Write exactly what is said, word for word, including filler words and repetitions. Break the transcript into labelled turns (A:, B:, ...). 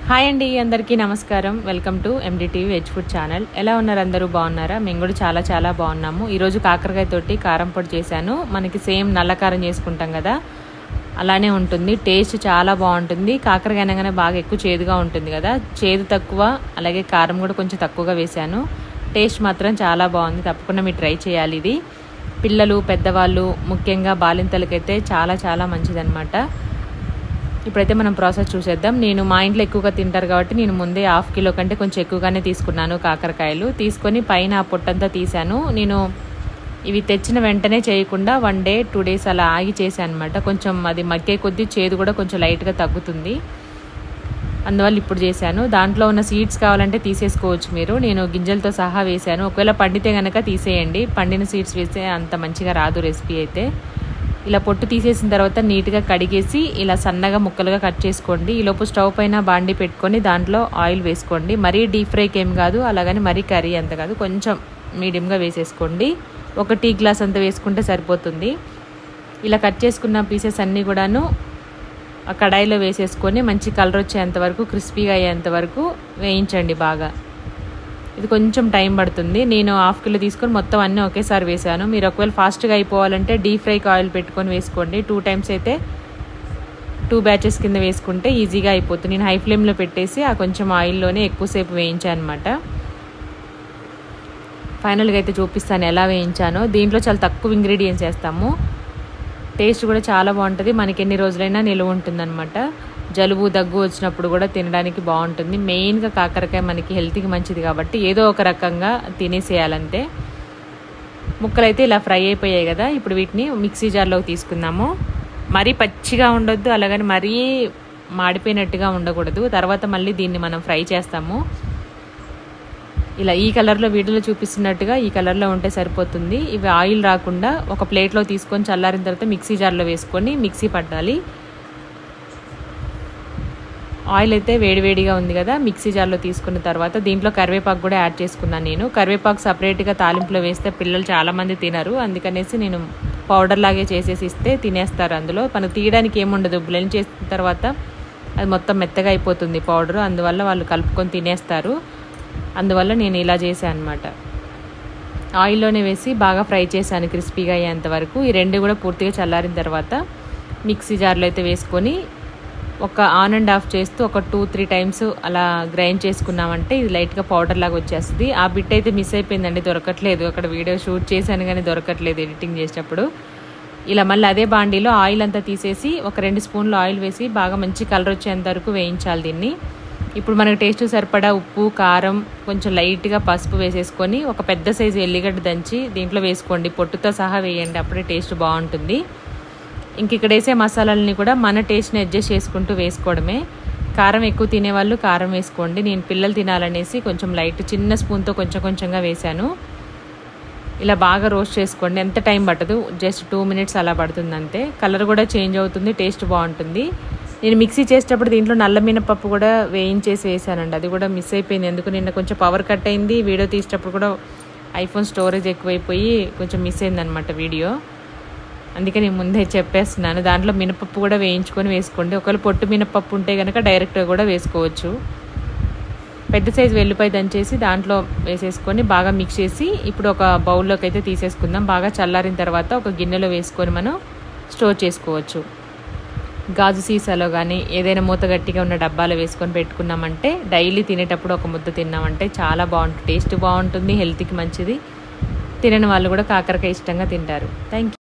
A: Hi అండి, అందరికీ నమస్కారం. Welcome to NDTV veg food channel. ఎలా ఉన్నారు? అందరూ బాగున్నారా? మేము కూడా చాలా చాలా బాగున్నాము. ఈరోజు కాకరకాయ తోటి కారం పొడి చేశాను. మనకి సేమ్ నల్ల కారం చేసుకుంటాం కదా, అలానే ఉంటుంది. టేస్ట్ చాలా బాగుంటుంది. కాకరకాయ అనగానే బాగా ఎక్కువ చేదుగా ఉంటుంది కదా, చేదు తక్కువ, అలాగే కారం కూడా కొంచెం తక్కువగా వేశాను. టేస్ట్ మాత్రం చాలా బాగుంది. తప్పకుండా మీరు ట్రై చేయాలి. ఇది పిల్లలు, పెద్దవాళ్ళు, ముఖ్యంగా బాలింతలకైతే చాలా చాలా మంచిదన్నమాట. ఇప్పుడైతే మనం ప్రాసెస్ చూసేద్దాం. నేను మా ఇంట్లో ఎక్కువగా తింటారు కాబట్టి నేను ముందే హాఫ్ కిలో కంటే కొంచెం ఎక్కువగానే తీసుకున్నాను కాకరకాయలు. తీసుకొని పైన ఆ పొట్టంతా తీసాను. నేను ఇవి తెచ్చిన వెంటనే చేయకుండా వన్ డే టూ డేస్ అలా ఆగి చేశాను అనమాట. కొంచెం అది మగ్గే కొద్దీ చేదు కూడా కొంచెం లైట్గా తగ్గుతుంది, అందువల్ల ఇప్పుడు చేశాను. దాంట్లో ఉన్న సీడ్స్ కావాలంటే తీసేసుకోవచ్చు మీరు. నేను గింజలతో సహా వేశాను. ఒకవేళ పండితే కనుక తీసేయండి. పండిన సీడ్స్ వేస్తే అంత మంచిగా రాదు రెసిపీ అయితే. ఇలా పొట్టు తీసేసిన తర్వాత నీట్గా కడిగేసి ఇలా సన్నగా ముక్కలుగా కట్ చేసుకోండి. ఈలోపు స్టవ్ పైన బాండి పెట్టుకొని దాంట్లో ఆయిల్ వేసుకోండి. మరీ డీప్ ఫ్రైకి ఏం కాదు, అలాగని మరీ కర్రీ అంత కాదు, కొంచెం మీడియంగా వేసేసుకోండి. ఒక టీ గ్లాస్ అంత వేసుకుంటే సరిపోతుంది. ఇలా కట్ చేసుకున్న పీసెస్ అన్నీ కూడాను ఆ కడాయిలో వేసేసుకొని మంచి కలర్ వచ్చేంత వరకు, క్రిస్పీగా అయ్యేంత వరకు వేయించండి బాగా. ఇది కొంచెం టైం పడుతుంది. నేను హాఫ్ కిలో తీసుకొని మొత్తం అన్నీ ఒకేసారి వేసాను. మీరు ఒకవేళ ఫాస్ట్గా అయిపోవాలంటే డీప్ ఫ్రైకి ఆయిల్ పెట్టుకొని వేసుకోండి. టూ టైమ్స్ అయితే టూ బ్యాచెస్ కింద వేసుకుంటే ఈజీగా అయిపోతుంది. నేను హై ఫ్లేమ్లో పెట్టేసి ఆ కొంచెం ఆయిల్లోనే ఎక్కువసేపు వేయించాను అనమాట. ఫైనల్గా అయితే చూపిస్తాను ఎలా వేయించానో. దీంట్లో చాలా తక్కువ ఇంగ్రీడియంట్స్ వేస్తాము. టేస్ట్ కూడా చాలా బాగుంటుంది. మనకి ఎన్ని రోజులైనా నిలువ ఉంటుందన్నమాట. జలుబు, దగ్గు వచ్చినప్పుడు కూడా తినడానికి బాగుంటుంది. మెయిన్గా కాకరకాయ మనకి హెల్త్కి మంచిది కాబట్టి ఏదో ఒక రకంగా తినేసేయాలంతే. ముక్కలు అయితే ఇలా ఫ్రై అయిపోయాయి కదా, ఇప్పుడు వీటిని మిక్సీ జార్లోకి తీసుకుందాము. మరీ పచ్చిగా ఉండొద్దు, అలాగని మరీ మాడిపోయినట్టుగా ఉండకూడదు. తర్వాత మళ్ళీ దీన్ని మనం ఫ్రై చేస్తాము. ఇలా ఈ కలర్లో వీడియోలో చూపిస్తున్నట్టుగా ఈ కలర్లో ఉంటే సరిపోతుంది. ఇవి ఆయిల్ రాకుండా ఒక ప్లేట్లో తీసుకొని చల్లారిన తర్వాత మిక్సీ జార్లో వేసుకొని మిక్సీ పట్టాలి. ఆయిల్ అయితే వేడివేడిగా ఉంది కదా, మిక్సీ జార్లో తీసుకున్న తర్వాత దీంట్లో కరివేపాకు కూడా యాడ్ చేసుకున్నాను నేను. కరివేపాకు సపరేట్గా తాలింపులో వేస్తే పిల్లలు చాలామంది తినరు, అందుకనేసి నేను పౌడర్ లాగే చేసేసి ఇస్తే తినేస్తారు. అందులో మనకు తీయడానికి ఏముండదు, బ్లెండ్ చేసిన తర్వాత అది మొత్తం మెత్తగా అయిపోతుంది పౌడరు, అందువల్ల వాళ్ళు కలుపుకొని తినేస్తారు. అందువల్ల నేను ఇలా చేశాను అనమాట. ఆయిల్లోనే వేసి బాగా ఫ్రై చేశాను క్రిస్పీగా అయ్యేంత వరకు. ఈ రెండు కూడా పూర్తిగా చల్లారిన తర్వాత మిక్సీ జార్లో అయితే వేసుకొని ఒక ఆన్ అండ్ ఆఫ్ చేస్తూ ఒక టూ త్రీ టైమ్స్ అలా గ్రైండ్ చేసుకున్నామంటే ఇది లైట్గా పౌడర్ లాగా వచ్చేస్తుంది. ఆ బిట్ అయితే మిస్ అయిపోయిందండి, దొరకట్లేదు. అక్కడ వీడియో షూట్ చేశాను కానీ దొరకట్లేదు ఎడిటింగ్ చేసేటప్పుడు. ఇలా మళ్ళీ అదే బాండీలో ఆయిల్ అంతా తీసేసి ఒక రెండు స్పూన్లు ఆయిల్ వేసి బాగా మంచి కలర్ వచ్చేంత వరకు వేయించాలి దీన్ని. ఇప్పుడు మనకు టేస్ట్ సరిపడా ఉప్పు, కారం, కొంచెం లైట్గా పసుపు వేసేసుకొని ఒక పెద్ద సైజు ఎల్లిగడ్డ దంచి దీంట్లో వేసుకోండి. పొట్టుతో సహా వేయండి, అప్పుడే టేస్ట్ బాగుంటుంది. ఇంక ఇక్కడ వేసే మసాలాలని కూడా మన టేస్ట్ని అడ్జస్ట్ చేసుకుంటూ వేసుకోవడమే. కారం ఎక్కువ తినేవాళ్ళు కారం వేసుకోండి. నేను పిల్లలు తినాలనేసి కొంచెం లైట్ చిన్న స్పూన్తో కొంచెం కొంచెంగా వేశాను. ఇలా బాగా రోస్ట్ చేసుకోండి. ఎంత టైం పట్టదు, జస్ట్ టూ మినిట్స్ అలా పడుతుంది అంతే. కలర్ కూడా చేంజ్ అవుతుంది, టేస్ట్ బాగుంటుంది. నేను మిక్సీ చేసేటప్పుడు దీంట్లో నల్ల మినపప్పు కూడా వేయించేసి వేసానండి, అది కూడా మిస్ అయిపోయింది. ఎందుకు నిన్న కొంచెం పవర్ కట్ అయింది, వీడియో తీసేటప్పుడు కూడా ఐఫోన్ స్టోరేజ్ ఎక్కువైపోయి కొంచెం మిస్ అయిందనమాట వీడియో. అందుకే నేను ముందే చెప్పేస్తున్నాను. దాంట్లో మినపప్పు కూడా వేయించుకొని వేసుకోండి. ఒకవేళ పొట్టు మినపప్పు ఉంటే కనుక డైరెక్ట్గా కూడా వేసుకోవచ్చు. పెద్ద సైజు వెల్లిపాయ దంచేసి దాంట్లో వేసేసుకొని బాగా మిక్స్ చేసి ఇప్పుడు ఒక బౌల్లోకి అయితే తీసేసుకుందాం. బాగా చల్లారిన తర్వాత ఒక గిన్నెలో వేసుకొని మనం స్టోర్ చేసుకోవచ్చు. గాజు సీసాలో కానీ ఏదైనా మూత గట్టిగా ఉన్న డబ్బాలో వేసుకొని పెట్టుకున్నామంటే డైలీ తినేటప్పుడు ఒక ముద్ద తిన్నామంటే చాలా బాగుంటుంది. టేస్ట్ బాగుంటుంది, హెల్త్కి మంచిది. తినని వాళ్ళు కూడా కాకరకాయ ఇష్టంగా తింటారు. Thank you.